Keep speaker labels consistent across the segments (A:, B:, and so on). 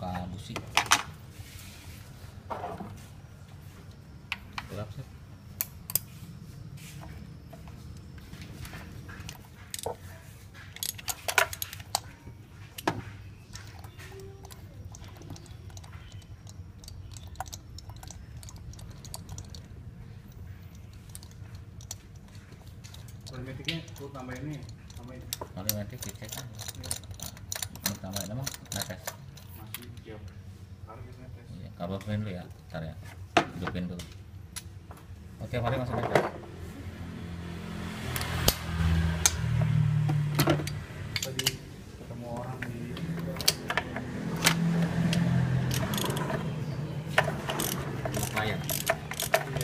A: buka busi. Gelap sih.
B: Kosmetiknya tuh tambah ini, tambahin.
A: Kosmetik dicek kan. Mau tambah emang netes.
B: Masih siap. Harus netes.
A: Iya, karbonnya dulu ya, ntar ya. Hidupin dulu. Oke, mari masuk netes.
B: Tadi ketemu orang di
A: Lumayan.
B: iya.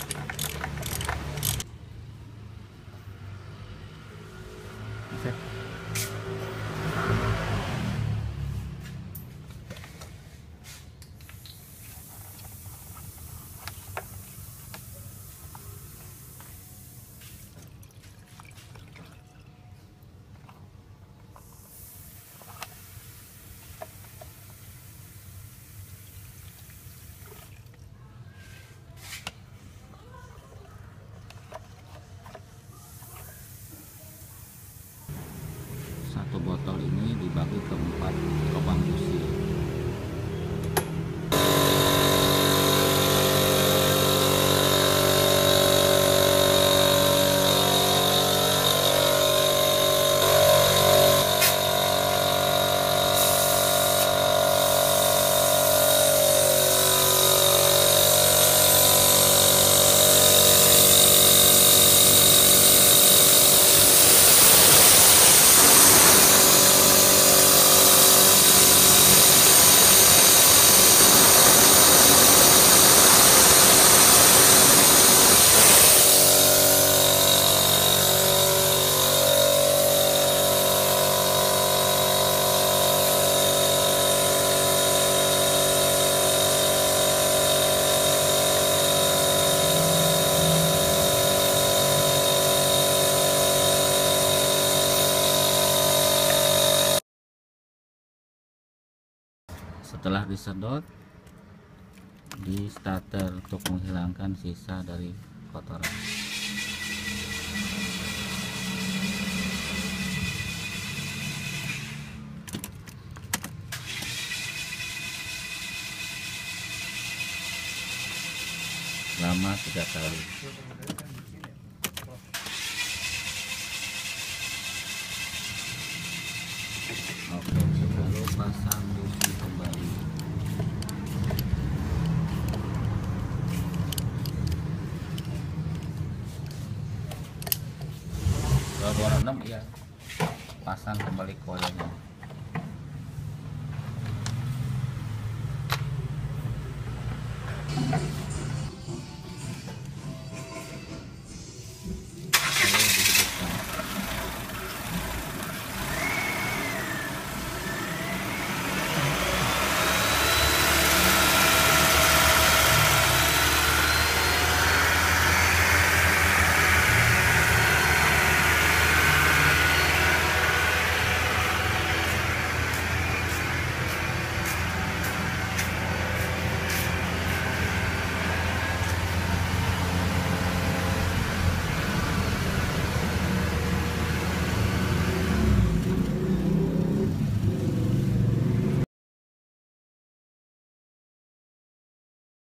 A: Bisa. Satu botol ini dibagi ke 4 lubang busi. Setelah disedot, di starter untuk menghilangkan sisa dari kotoran. Selama 3 kali. Oke, lalu pasang busi kembali. Kalau 26 ya, pasang kembali koilnya.